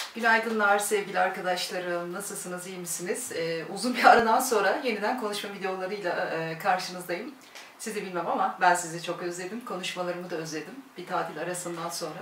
Günaydınlar sevgili arkadaşlarım. Nasılsınız, iyi misiniz? Uzun bir aradan sonra yeniden konuşma videolarıyla karşınızdayım. Sizi bilmem ama ben sizi çok özledim. Konuşmalarımı da özledim bir tatil arasından sonra.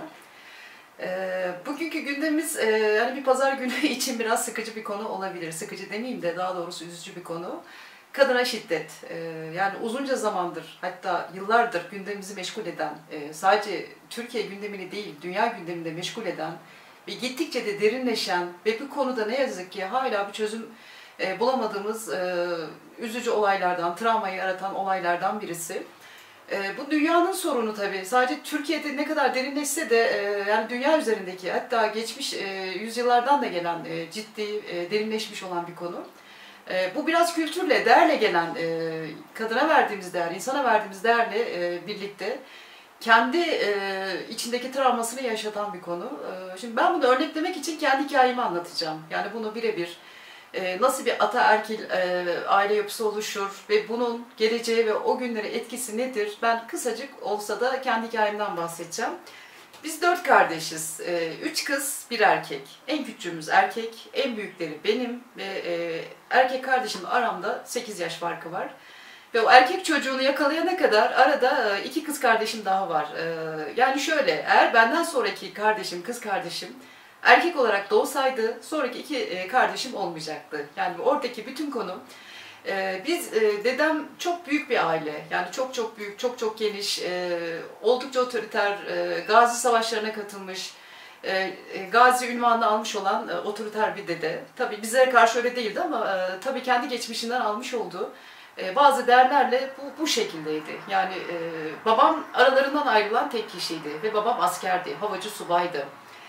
Bugünkü gündemimiz yani bir pazar günü için biraz sıkıcı bir konu olabilir. Sıkıcı demeyeyim de daha doğrusu üzücü bir konu. Kadına şiddet. Yani uzunca zamandır, hatta yıllardır gündemimizi meşgul eden, sadece Türkiye gündemini değil, dünya gündeminde meşgul eden ve gittikçe de derinleşen ve bu konuda ne yazık ki hala bir çözüm bulamadığımız üzücü olaylardan, travmayı yaratan olaylardan birisi. Bu dünyanın sorunu tabii. Sadece Türkiye'de ne kadar derinleşse de yani dünya üzerindeki, hatta geçmiş yüzyıllardan da gelen ciddi, derinleşmiş olan bir konu. Bu biraz kültürle, değerle gelen, kadına verdiğimiz değer, insana verdiğimiz değerle birlikte kendi içindeki travmasını yaşatan bir konu. Şimdi ben bunu örneklemek için kendi hikayemi anlatacağım. Yani bunu birebir nasıl bir ataerkil aile yapısı oluşur ve bunun geleceğe ve o günlere etkisi nedir? Ben kısacık olsa da kendi hikayemden bahsedeceğim. Biz 4 kardeşiz. 3 kız, 1 erkek. En küçüğümüz erkek, en büyükleri benim ve erkek kardeşimle aramda 8 yaş farkı var. Ve o erkek çocuğunu yakalayana kadar arada 2 kız kardeşim daha var. Yani şöyle, eğer benden sonraki kardeşim, kız kardeşim erkek olarak doğsaydı sonraki 2 kardeşim olmayacaktı. Yani oradaki bütün konu, biz dedem çok büyük bir aile. Yani çok büyük, çok geniş, oldukça otoriter, gazi savaşlarına katılmış, gazi ünvanını almış olan otoriter bir dede. Tabii bizlere karşı öyle değildi ama tabii kendi geçmişinden almış olduğu bazı değerlerle bu şekildeydi. Yani babam aralarından ayrılan tek kişiydi ve babam askerdi, havacı subaydı.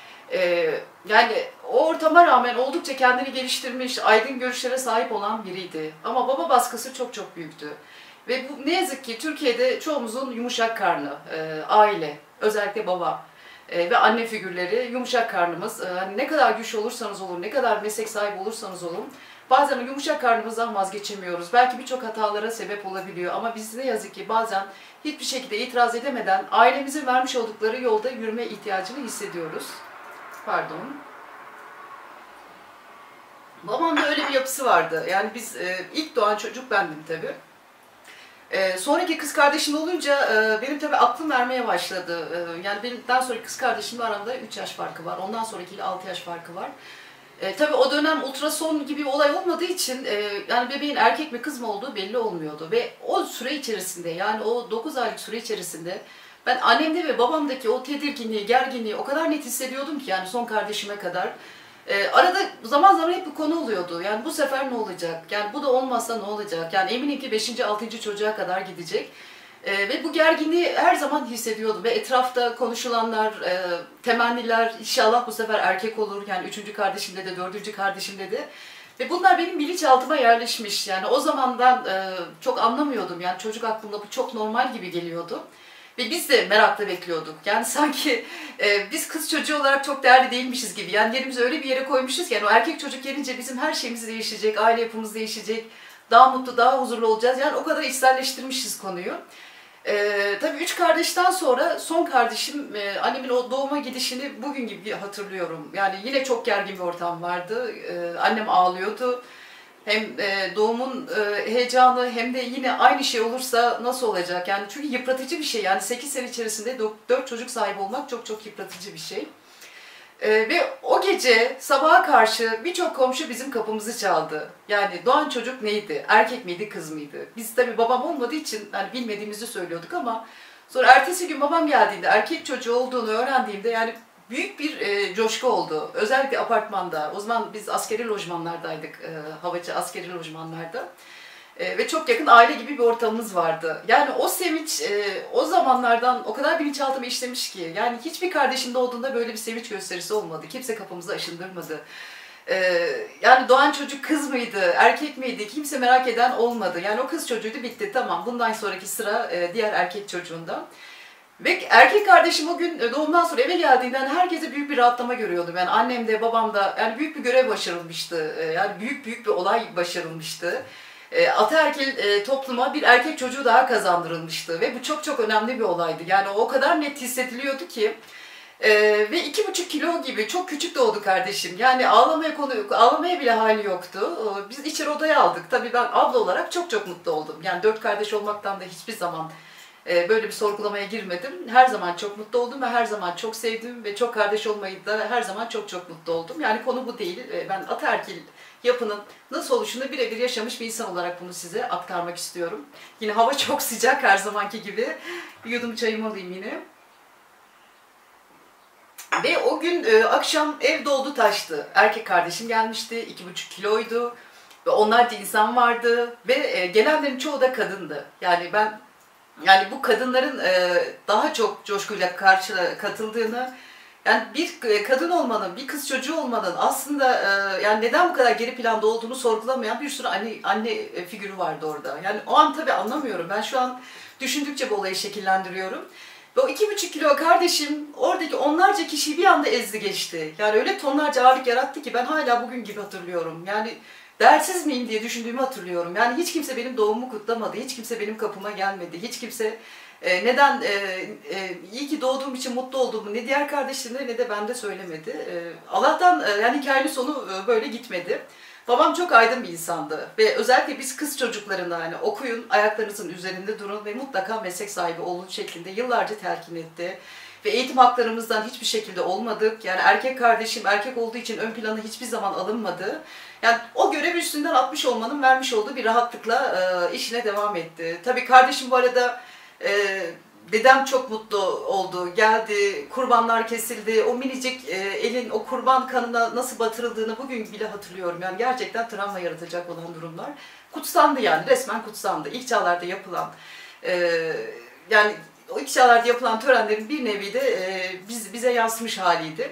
Yani o ortama rağmen oldukça kendini geliştirmiş, aydın görüşlere sahip olan biriydi. Ama baba baskısı çok büyüktü. Ve bu ne yazık ki Türkiye'de çoğumuzun yumuşak karnı, aile, özellikle baba ve anne figürleri yumuşak karnımız. Hani ne kadar güçlü olursanız olun, ne kadar meslek sahibi olursanız olun, bazen yumuşak karnımızdan vazgeçemiyoruz. Belki birçok hatalara sebep olabiliyor ama biz ne yazık ki bazen hiçbir şekilde itiraz edemeden ailemizin vermiş oldukları yolda yürüme ihtiyacını hissediyoruz. Pardon. Babamda öyle bir yapısı vardı. Yani biz ilk doğan çocuk bendim tabii. Sonraki kız kardeşim olunca benim tabii aklım vermeye başladı. Yani benimden sonraki kız kardeşimle aramda 3 yaş farkı var. Ondan sonrakiyle 6 yaş farkı var. Tabii o dönem ultrason gibi bir olay olmadığı için yani bebeğin erkek mi kız mı olduğu belli olmuyordu. Ve o süre içerisinde, yani o 9 aylık süre içerisinde ben annemde ve babamdaki o tedirginliği, gerginliği o kadar net hissediyordum ki, yani son kardeşime kadar. Arada zaman zaman hep bir konu oluyordu. Yani bu sefer ne olacak? Yani bu da olmazsa ne olacak? Yani eminim ki 5. 6. çocuğa kadar gidecek. Ve bu gerginliği her zaman hissediyordum. Ve etrafta konuşulanlar, temenniler, inşallah bu sefer erkek olur. Yani 3. kardeşimde de, 4. kardeşimde de. Ve bunlar benim bilinçaltıma yerleşmiş. Yani o zaman ben çok anlamıyordum. Yani çocuk aklımda bu çok normal gibi geliyordu. Ve biz de merakla bekliyorduk. Yani sanki biz kız çocuğu olarak çok değerli değilmişiz gibi. Yani yerimizi öyle bir yere koymuşuz ki yani o erkek çocuk gelince bizim her şeyimiz değişecek, aile yapımız değişecek, daha mutlu, daha huzurlu olacağız. Yani o kadar içselleştirmişiz konuyu. Tabii 3 kardeşten sonra son kardeşim, annemin o doğuma gidişini bugün gibi hatırlıyorum. Yani yine çok gergin bir ortam vardı. Annem ağlıyordu. Hem doğumun heyecanı hem de yine aynı şey olursa nasıl olacak? Yani çünkü yıpratıcı bir şey. Yani 8 sene içerisinde 4 çocuk sahibi olmak çok yıpratıcı bir şey. Ve o gece sabaha karşı birçok komşu bizim kapımızı çaldı. Yani doğan çocuk neydi? Erkek miydi, kız mıydı? Biz tabii babam olmadığı için hani bilmediğimizi söylüyorduk ama sonra ertesi gün babam geldiğinde erkek çocuğu olduğunu öğrendiğimde yani büyük bir coşku oldu. Özellikle apartmanda. O zaman biz askeri lojmanlardaydık. Havacı askeri lojmanlarda. Ve çok yakın aile gibi bir ortamımız vardı. Yani o sevinç o zamanlardan o kadar bilinçaltıma işlemiş ki. Yani hiçbir kardeşim doğduğunda böyle bir sevinç gösterisi olmadı. Kimse kapımızı aşındırmadı. Yani doğan çocuk kız mıydı, erkek miydi kimse merak eden olmadı. Yani o kız çocuğuydu, bitti, tamam. Bundan sonraki sıra diğer erkek çocuğunda. Ve erkek kardeşim o gün doğumdan sonra eve geldiğinden herkese büyük bir rahatlama görüyordum. Yani annem de babam da yani büyük bir görev başarılmıştı. Yani büyük bir olay başarılmıştı. Ataerkil topluma bir erkek çocuğu daha kazandırılmıştı ve bu çok önemli bir olaydı. Yani o kadar net hissediliyordu ki Ve 2,5 kilo gibi çok küçük doğdu kardeşim. Yani ağlamaya bile hali yoktu. Biz içeri odaya aldık. Tabii ben abla olarak çok çok mutlu oldum. Yani 4 kardeş olmaktan da hiçbir zaman böyle bir sorgulamaya girmedim. Her zaman çok mutlu oldum ve her zaman çok sevdim ve çok kardeş olmayı da her zaman çok çok mutlu oldum. Yani konu bu değil. Ben ataerkil yapının nasıl oluşunu birebir yaşamış bir insan olarak bunu size aktarmak istiyorum. Yine hava çok sıcak her zamanki gibi. Bir yudum çayımı alayım yine. Ve o gün akşam ev doldu taştı. Erkek kardeşim gelmişti, 2,5 kiloydu. Ve onlarca insan vardı ve gelenlerin çoğu da kadındı. Yani bu kadınların daha çok coşkuyla katıldığını, yani bir kadın olmanın, bir kız çocuğu olmanın aslında yani neden bu kadar geri planda olduğunu sorgulamayan bir sürü anne figürü vardı orada. Yani o an tabii anlamıyorum. Ben şu an düşündükçe bu olayı şekillendiriyorum. Ve o 2,5 kilo kardeşim oradaki onlarca kişiyi bir anda ezdi geçti. Yani öyle tonlarca ağırlık yarattı ki ben hala bugün gibi hatırlıyorum. Yani değersiz miyim diye düşündüğümü hatırlıyorum. Yani hiç kimse benim doğumumu kutlamadı, hiç kimse benim kapıma gelmedi, hiç kimse neden iyi ki doğduğum için mutlu olduğumu ne diğer kardeşlerine ne de bende söylemedi. Allah'tan yani hikayenin sonu böyle gitmedi. Babam çok aydın bir insandı ve özellikle biz kız çocuklarına hani okuyun, ayaklarınızın üzerinde durun ve mutlaka meslek sahibi olun şeklinde yıllarca telkin etti. Ve eğitim haklarımızdan hiçbir şekilde olmadık. Yani erkek kardeşim erkek olduğu için ön plana hiçbir zaman alınmadı. Yani o görev üstünden atmış olmanın vermiş olduğu bir rahatlıkla işine devam etti. Tabii kardeşim bu arada dedem çok mutlu oldu. Geldi, kurbanlar kesildi. O minicik elin o kurban kanına nasıl batırıldığını bugün bile hatırlıyorum. Yani gerçekten travma yaratacak olan durumlar. Kutsandı yani resmen kutsandı. İlk çağlarda yapılan yani o ilk çağlarda yapılan törenlerin bir nevi de bize yansımış haliydi.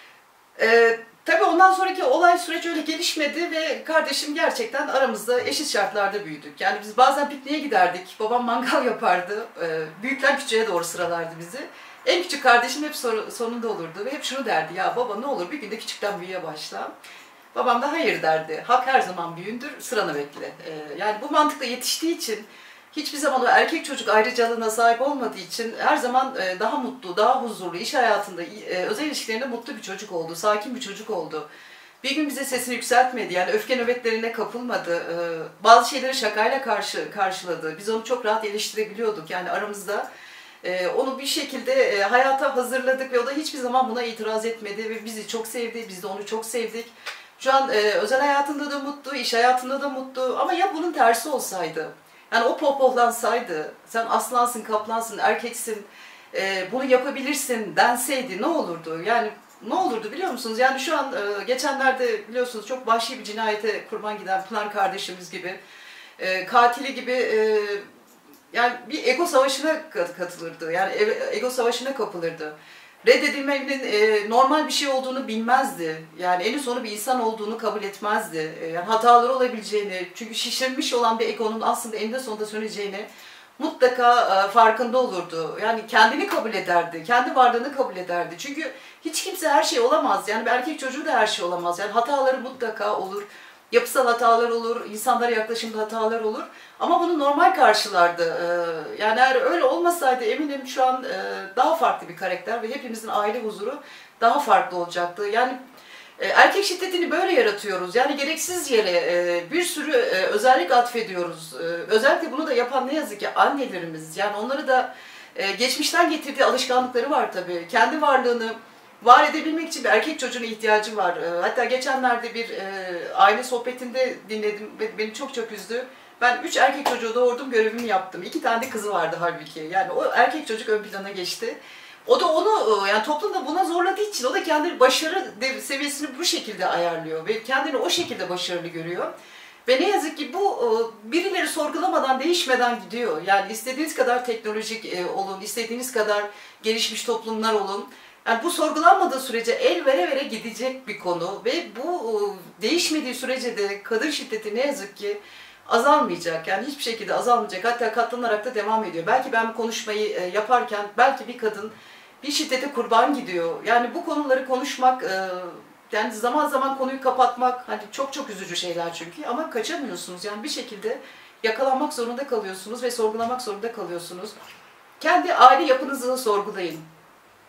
Tabii ondan sonraki olay süreci öyle gelişmedi ve kardeşim gerçekten aramızda eşit şartlarda büyüdük. Yani biz bazen pikniğe giderdik, babam mangal yapardı, büyükler küçüğe doğru sıralardı bizi. En küçük kardeşim hep sonunda olurdu ve hep şunu derdi, ya baba ne olur bir günde küçükten büyüğe başla. Babam da hayır derdi, hak her zaman büyüğündür, sıranı bekle. Yani bu mantıkla yetiştiği için hiçbir zaman o erkek çocuk ayrıcalığına sahip olmadığı için her zaman daha mutlu, daha huzurlu, iş hayatında, özel ilişkilerinde mutlu bir çocuk oldu, sakin bir çocuk oldu. Bir gün bize sesini yükseltmedi, yani öfke nöbetlerine kapılmadı, bazı şeyleri şakayla karşıladı. Biz onu çok rahat eleştirebiliyorduk, yani aramızda onu bir şekilde hayata hazırladık ve o da hiçbir zaman buna itiraz etmedi ve bizi çok sevdi, biz de onu çok sevdik. Şu an özel hayatında da mutlu, iş hayatında da mutlu ama ya bunun tersi olsaydı? Yani o pohpohlansaydı, sen aslansın, kaplansın, erkeksin, bunu yapabilirsin denseydi ne olurdu? Yani ne olurdu biliyor musunuz? Yani şu an geçenlerde biliyorsunuz çok vahşi bir cinayete kurban giden Pınar kardeşimiz gibi, katili gibi yani bir ego savaşına katılırdı. Yani ego savaşına kapılırdı. Reddedilmenin normal bir şey olduğunu bilmezdi. Yani en sonu bir insan olduğunu kabul etmezdi. Yani hataları olabileceğini, çünkü şişirmiş olan bir egonun aslında eninde sonunda söneceğini mutlaka farkında olurdu. Yani kendini kabul ederdi, kendi varlığını kabul ederdi. Çünkü hiç kimse her şey olamaz. Yani bir erkek çocuğu da her şey olamaz. Yani hataları mutlaka olur. Yapısal hatalar olur, insanlara yaklaşımda hatalar olur. Ama bunu normal karşılardı. Yani eğer öyle olmasaydı eminim şu an daha farklı bir karakter ve hepimizin aile huzuru daha farklı olacaktı. Yani erkek şiddetini böyle yaratıyoruz. Yani gereksiz yere bir sürü özellik atfediyoruz. Özellikle bunu da yapan ne yazık ki annelerimiz. Yani onları da geçmişten getirdiği alışkanlıkları var tabii. Kendi varlığını var edebilmek için bir erkek çocuğuna ihtiyacı var. Hatta geçenlerde bir aile sohbetinde dinledim ve beni çok çok üzdü. Ben 3 erkek çocuğu doğurdum, görevimi yaptım. 2 tane de kızı vardı halbuki. Yani o erkek çocuk ön plana geçti. O da onu, yani toplumda buna zorladığı için o da kendi başarı seviyesini bu şekilde ayarlıyor ve kendini o şekilde başarılı görüyor. Ve ne yazık ki bu birileri sorgulamadan, değişmeden gidiyor. Yani istediğiniz kadar teknolojik olun, istediğiniz kadar gelişmiş toplumlar olun. Yani bu sorgulanmadığı sürece el vere vere gidecek bir konu ve bu değişmediği sürece de kadın şiddeti ne yazık ki azalmayacak. Yani hiçbir şekilde azalmayacak. Hatta katlanarak da devam ediyor. Belki ben bu konuşmayı yaparken belki bir kadın bir şiddete kurban gidiyor. Yani bu konuları konuşmak, yani zaman zaman konuyu kapatmak hani çok çok üzücü şeyler çünkü ama kaçamıyorsunuz. Yani bir şekilde yakalanmak zorunda kalıyorsunuz ve sorgulamak zorunda kalıyorsunuz. Kendi aile yapınızı sorgulayın.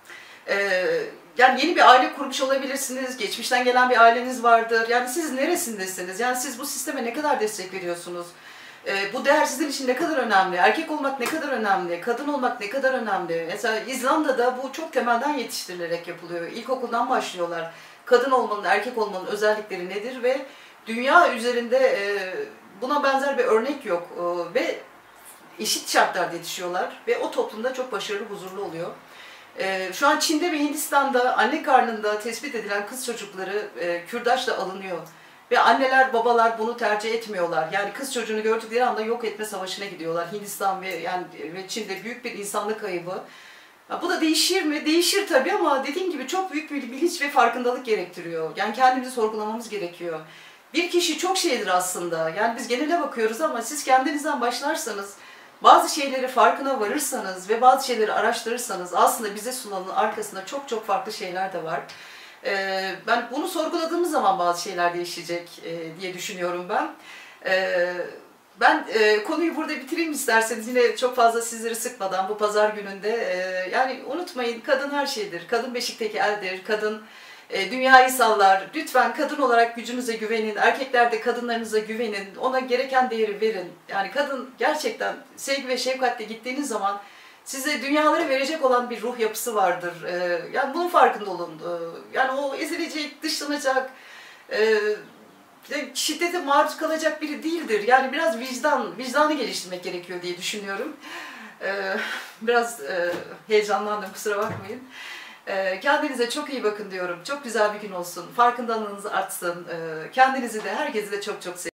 Yani yeni bir aile kurmuş olabilirsiniz, geçmişten gelen bir aileniz vardır. Yani siz neresindesiniz? Yani siz bu sisteme ne kadar destek veriyorsunuz? Bu değer sizin için ne kadar önemli? Erkek olmak ne kadar önemli? Kadın olmak ne kadar önemli? Mesela İzlanda'da bu çok temelden yetiştirilerek yapılıyor. İlkokuldan başlıyorlar. Kadın olmanın, erkek olmanın özellikleri nedir ve dünya üzerinde buna benzer bir örnek yok. Ve eşit şartlarda yetişiyorlar ve o toplumda çok başarılı, huzurlu oluyor. Şu an Çin'de ve Hindistan'da anne karnında tespit edilen kız çocukları kürdaşla alınıyor. Ve anneler, babalar bunu tercih etmiyorlar. Yani kız çocuğunu gördükleri anda yok etme savaşına gidiyorlar. Hindistan ve Çin'de büyük bir insanlık kaybı. Bu da değişir mi? Değişir tabii ama dediğim gibi çok büyük bir bilinç ve farkındalık gerektiriyor. Yani kendimizi sorgulamamız gerekiyor. Bir kişi çok şeydir aslında. Yani biz genele bakıyoruz ama siz kendinizden başlarsanız, bazı şeyleri farkına varırsanız ve bazı şeyleri araştırırsanız aslında bize sunulanın arkasında çok çok farklı şeyler de var. Ben bunu sorguladığımız zaman bazı şeyler değişecek diye düşünüyorum ben. Ben konuyu burada bitireyim isterseniz, yine çok fazla sizleri sıkmadan bu pazar gününde. Yani unutmayın, kadın her şeydir. Kadın beşikteki eldir. Kadın dünyayı sallar. Lütfen kadın olarak gücünüze güvenin. Erkekler de kadınlarınıza güvenin. Ona gereken değeri verin. Yani kadın gerçekten sevgi ve şefkatle gittiğiniz zaman size dünyaları verecek olan bir ruh yapısı vardır. Yani bunun farkında olun. Yani o ezilecek, dışlanacak, şiddete maruz kalacak biri değildir. Yani biraz vicdanı geliştirmek gerekiyor diye düşünüyorum. Biraz heyecanlandım, kusura bakmayın. Kendinize çok iyi bakın diyorum. Çok güzel bir gün olsun. Farkındalığınız artsın. Kendinizi de, herkesi de çok çok seviyorum.